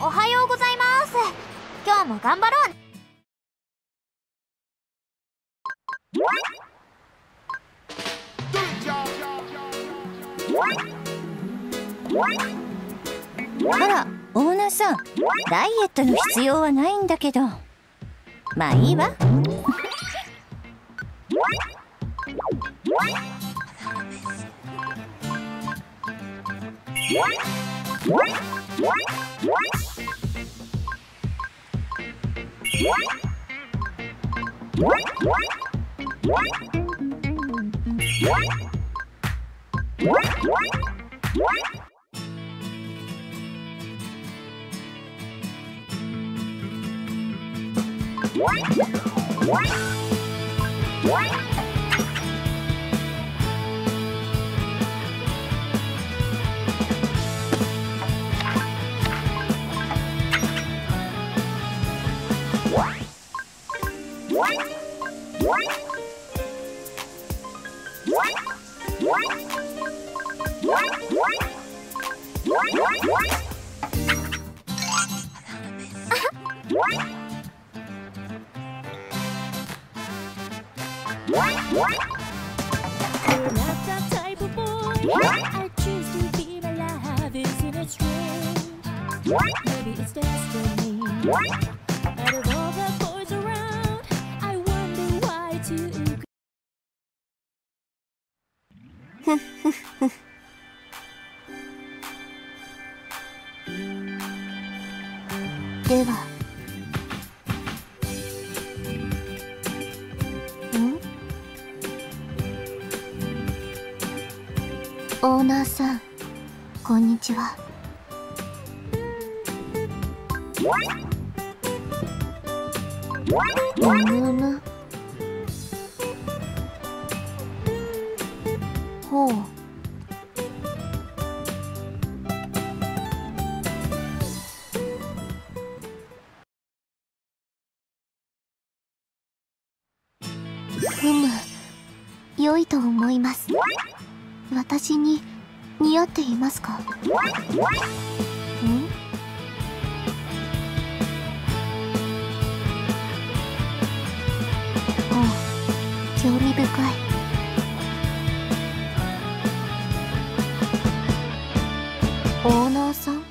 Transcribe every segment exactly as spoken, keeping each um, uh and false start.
おはようございます。今日も頑張ろう。 あら、オーナーさん、ダイエットの必要はないんだけど。まあいいわ。では、ん？オーナーさん、こんにちは。むむむ。ほう。ふむ、良いと思います。私に似合っていますか？ん？おう、興味深い。オーナーさん？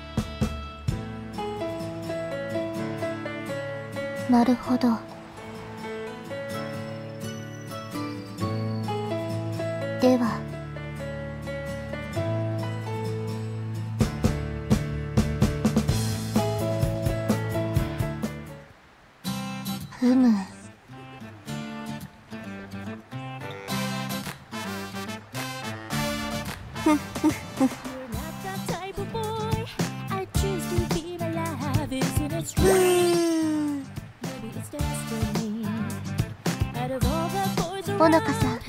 なるほど。では、ふむ。ふっふっふっ。ほのかさん。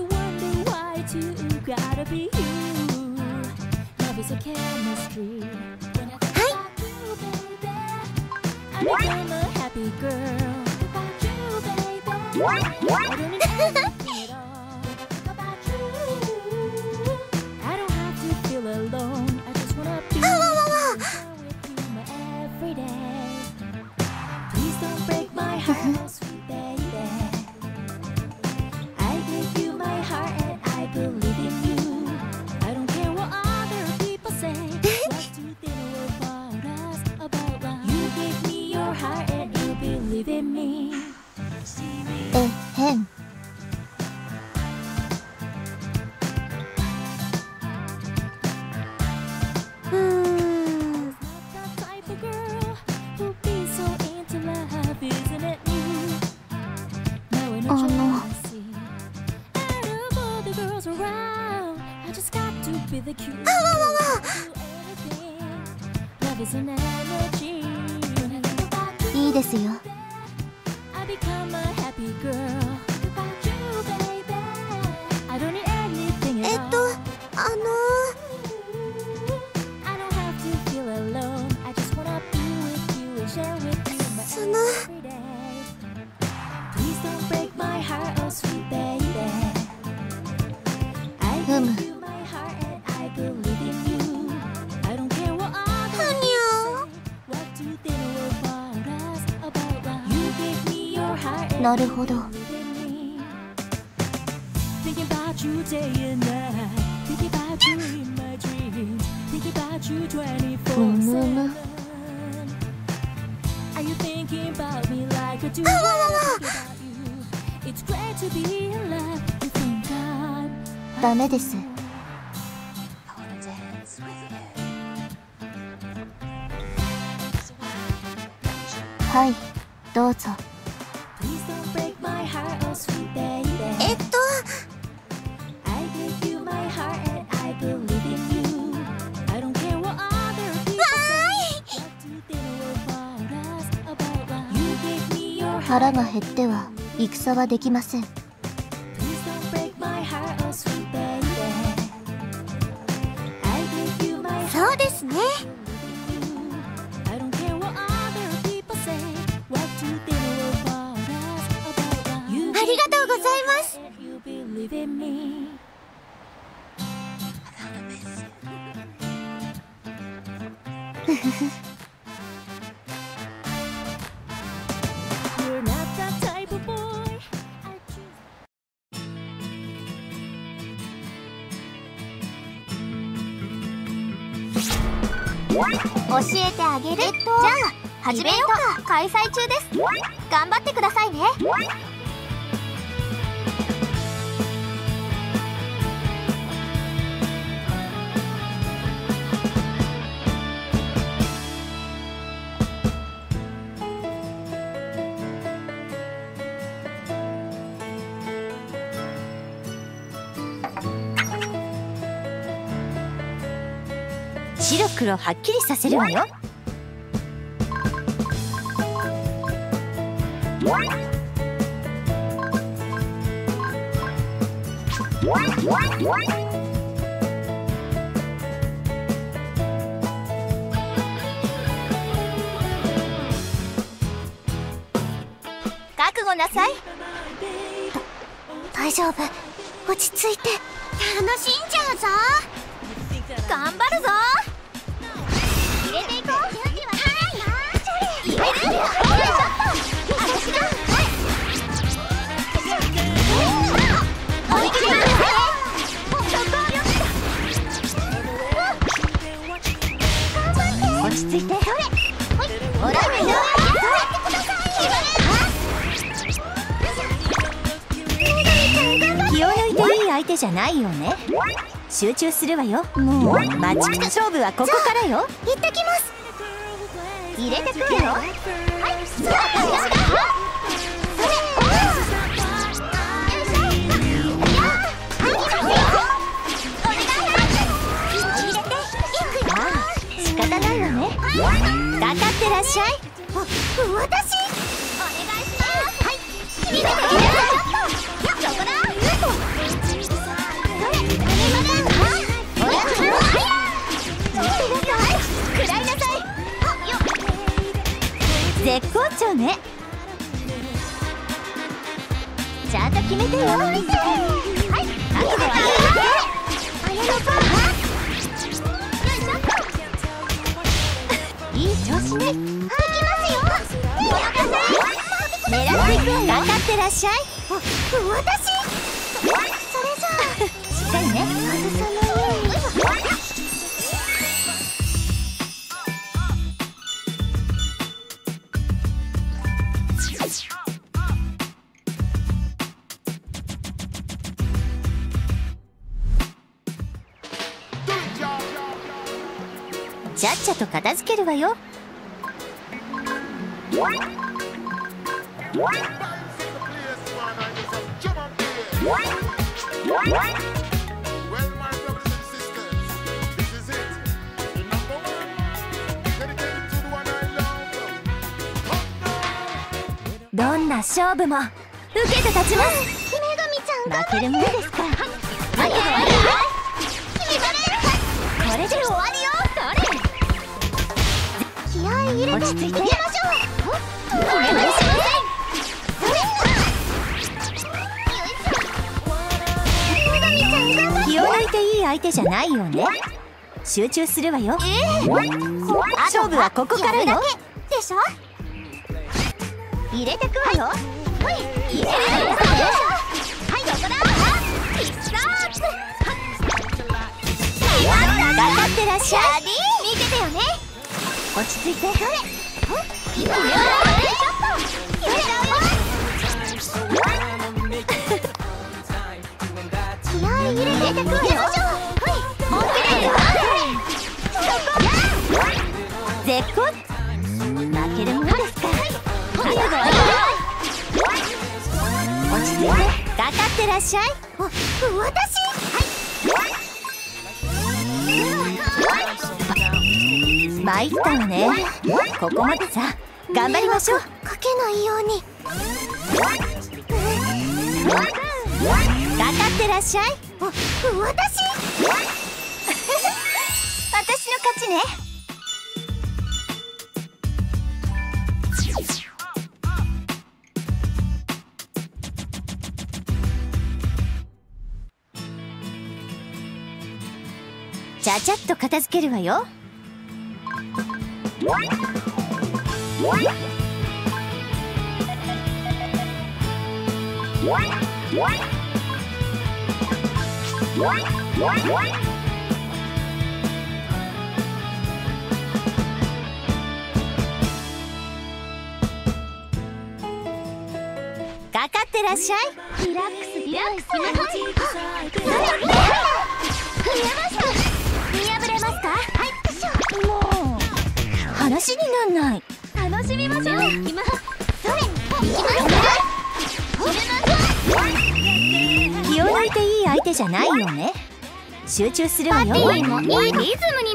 えへん。うーん。あの。あわわわ。いいですよ。えっと、あのそのふむ。はにゃなるほど。ふむむ。ダメです。はい、どうぞ。 えっと腹が減っては戦はできません。 そうですね。ありがとうございます。ふふふ。教えてあげる。えっと、じゃあ始めようか。開催中です。頑張ってくださいね。 白黒はっきりさせるわよ。 覚悟なさい。 大丈夫、落ち着いて。 楽しんじゃうぞ。頑張るぞ。入れていこう。はい入れる。私だ。追い切ります。 落ち着いて。 ほらやってください。 気を抜いていい相手じゃないよね。集中するわよ。もう待ちきた。勝負はここからよ。 行ってきます。入れてくるよ。はい、それ。 仕方ないわね。かかってらっしゃい。 私お願いします。はい入れてくるよ。そこだ。食らいなさい。 絶好調ね。ちゃんと決めてよ。はい、覚悟はいいい調子ね。 行きますよ。 狙っていくわよ。かかってらっしゃい。 私それじゃあしっかりね。 外さないように。 ちゃっちゃと片付けるわよ。どんな勝負も受けて立ちます。 姫神ちゃん負けるものですか。 はいこれで終わりよ。気合い入れて落ち着いて。 行きましょう。お願いします。 気を抜いていい相手じゃないよね。集中するわよ。 えー、 勝負はここからよ。 でしょ。 入れてくわよ。 ほい、いける。はい、ここだ。ピッチアップ。 頑張ってらっしゃい。 見ててよね。 落ち着いて。 それ。今よ。気合い入れてくるよ。 絶好。負けるものですか。落ち着いて。かかってらっしゃい。 私。 参ったわね。ここまでさ。頑張りましょう。 かけないように。 かかってらっしゃい。 私。 私の勝ちね。ちゃちゃっと片付けるわよ。かかってらっしゃい。 リラックスリラックス。見破れますか。はい、 もう話になんない。 楽しみましょう。行きます。それ、行きます。 気を抜いていい相手じゃないよね。集中するわよ。 パーティーもいいリズムに乗ってこ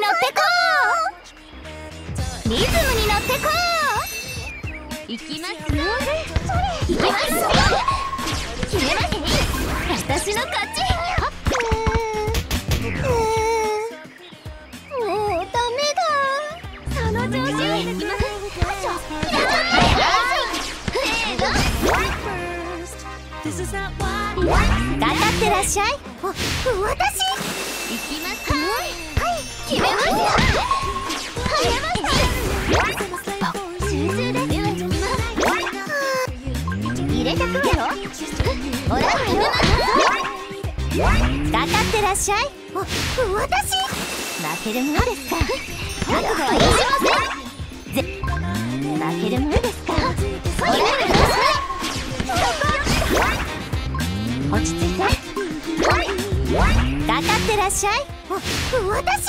う。リズムに乗ってこう。行きますよ。それ、行きますよ。決めますね。私の勝ち。もうダメだ。その調子。行きます。 かかってらっしゃい。 私。行きますよ。はい、決めますよ。決めます。集中です。入れてくるよ。ほら、決めます。 かかってらっしゃい。 私。 負けるものですか。 覚悟はいりません。 ぜ負けるものですか。 ほら、 落ち着いて。かかってらっしゃい。 私。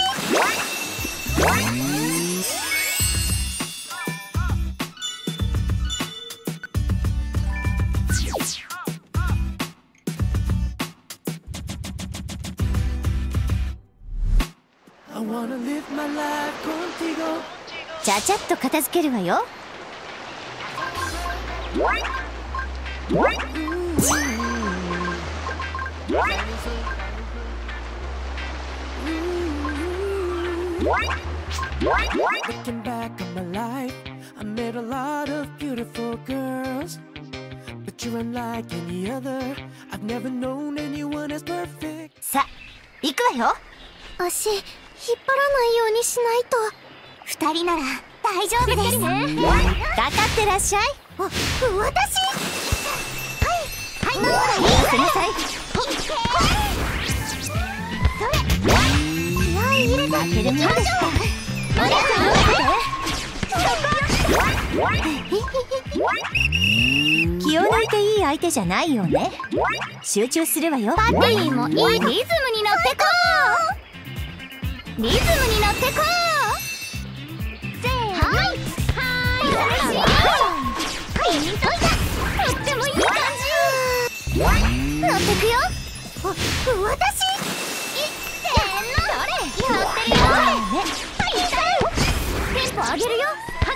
ちゃちゃっと片付けるわよ。 Looking back on my life, I met a lot of beautiful girls, but you're unlike any other. I've never known anyone as perfect. さ、行くわよ。 足引っ張らないようにしないと。二人なら大丈夫です。 かかってらっしゃい。 私。はいはい、どうぞ。 いいすみさい。 それ。気合い入れて。 負けるものですか。 お願いし気を抜いていい相手じゃないよね。集中するわよ。 パーティーもいいリズムに乗ってこう。リズムに乗ってこう。せーの。はいはいはい。とってもいい感じ。乗ってくよ。私。せーの。乗ってるよ。テンポ上げるよ。楽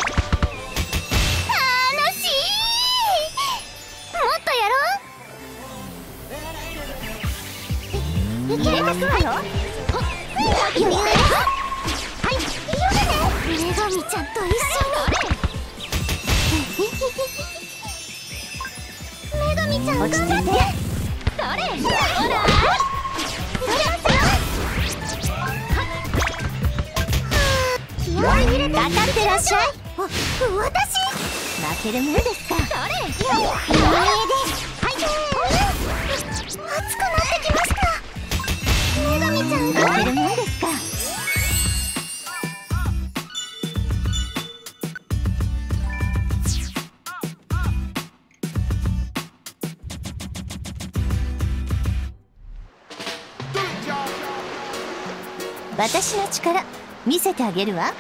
しい。もっとやろう。いけるわよ。余裕で。はい、女神ちゃんと一緒に。女神ちゃん頑張って。それ。ほら。気合い入れて。 かかってらっしゃい。 私。 負けるものですか。 いやいやです。はい熱くなってきました。女神ちゃんがいるもんですか。 私の力見せてあげるわ。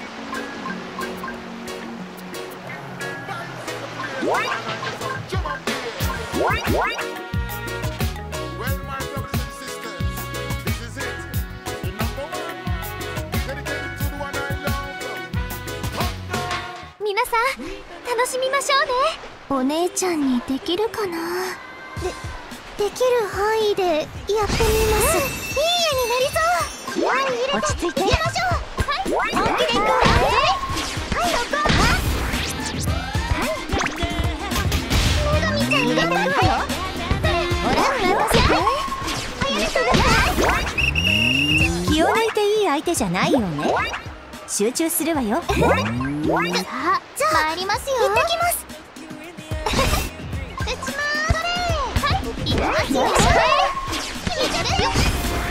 皆さん楽しみましょうね。 お姉ちゃんにできるかな。で、できる範囲でやってみます。 いい絵になりそう。気合い入れて落ち着いていきましょう。はい、本気でいくわ。はい、そこ。はい、女神ちゃん入れてくわよ。 ほら任せて。 早くください。 気を抜いていい相手じゃないよね。集中するわよ。 さあ、じゃあ参りますよ。行ってきます。打ちます。はい、行きますよ。決めちゃってよ。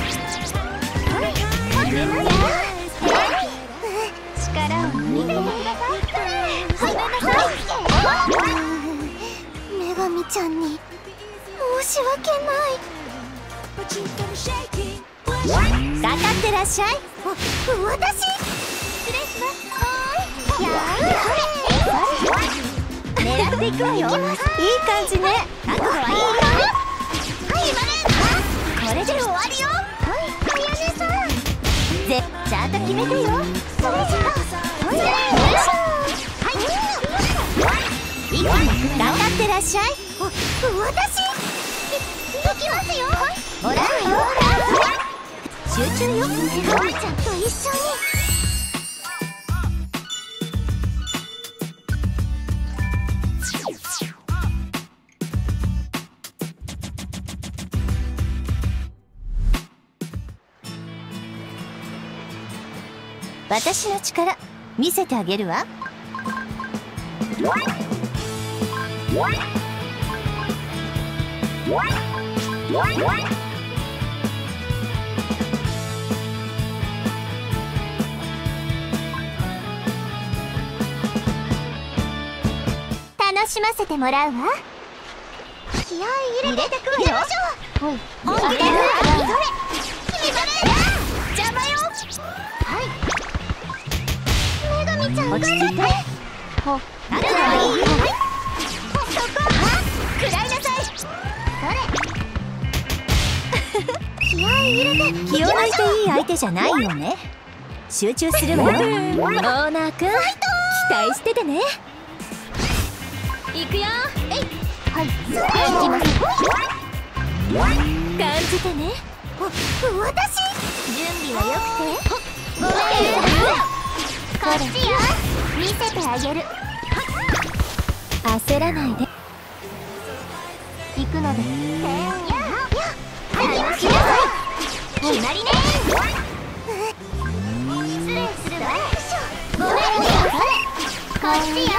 力を抜いてください。ごめんなさい。 女神ちゃんに申し訳ない。 かかってらっしゃい。 私失礼します。はーい。やー狙っていくわよ。いい感じね。覚悟はいいよ。 はい、 これで終わりよ。 はい、あやねさん。 ぜちゃんと決めてよ。 それじゃあ、よいしょ。はい。 息もかかってらっしゃい。 私行きますよ。 ほら集中よ。 女神ちゃんと一緒に。 私の力見せてあげるわ。 楽しませてもらうわ。気合い入れてくわよ。本気でいくわ。それ決めたね。邪魔よ。はい。女神ちゃん落ち着いて。 ほっ覚悟はいい。そこ食らいなさい。それ気合い入れて気を抜いていい相手じゃないよね。集中するわよ。オーナーくん期待しててね。行くよ。えい。 はい、それ行きます。 感じてね。 私準備はよくて。ごめんこっちよ。見せてあげる。 焦らないで。 行くので。 はい、行きなさい。決まりね。失礼するわ。ごめんこっちよ。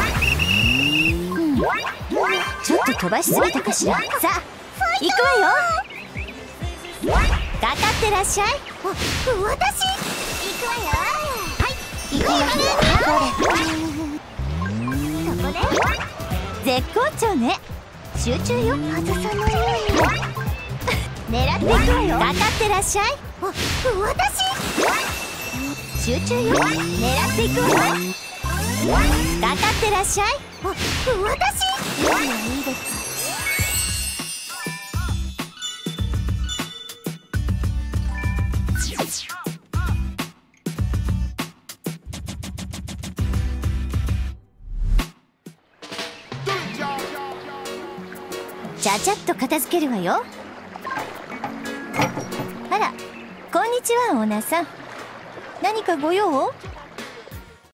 ちょっと飛ばしすぎたかしら。さあ行くわよ。かかってらっしゃい。 私行くわよ。はい行きます。そこで絶好調ね。集中よ。 外さないように狙っていくわよ。かかってらっしゃい。 私集中よ。狙っていくわよ。かかってらっしゃい。 私いいですか。 ちゃちゃっと片付けるわよ。あら、こんにちはオーナーさん。何かご用？